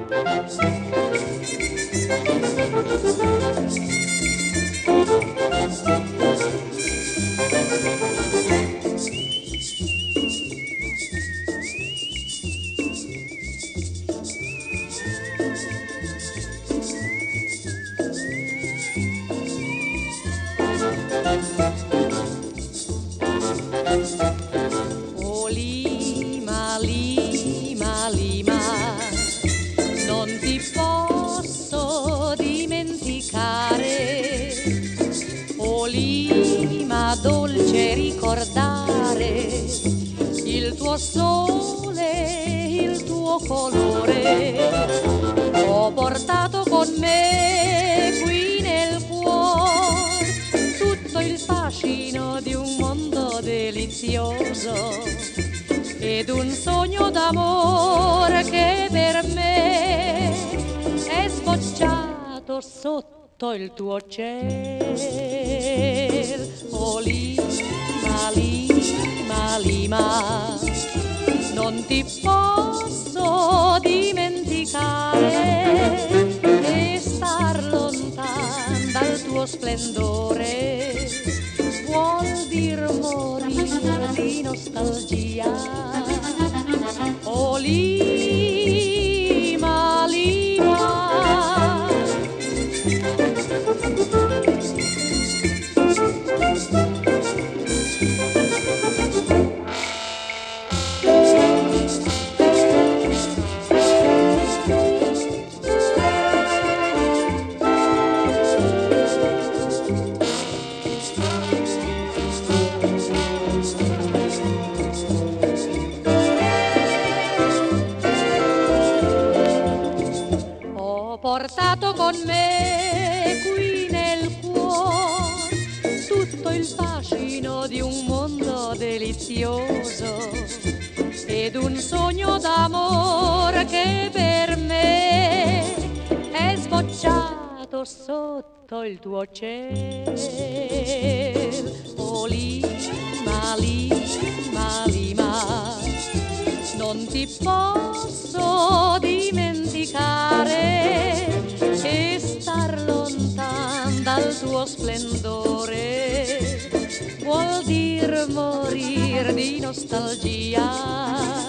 Oh Lima, Lima, Lima, non ti posso dimenticare. Oh Lima, dolce ricordare il tuo sole, il tuo colore. Ho portato con me qui nel cuore tutto il fascino di un mondo delizioso ed un sogno d'amore che per me è sbocciato sotto il tuo cielo. Oh Lima, Lima, Lima, non ti posso dimenticare e star lontano dal tuo splendore vuol dir morire di nostalgia. Oh Lima, Lima, ho portato con me qui nel cuore tutto il fascino di un mondo delizioso ed un sogno d'amore che per me è sbocciato sotto il tuo cielo. Oh Lima, Lima, Lima, non ti posso dimenticare e star lontan dal tuo splendore vuol dir morir di nostalgia.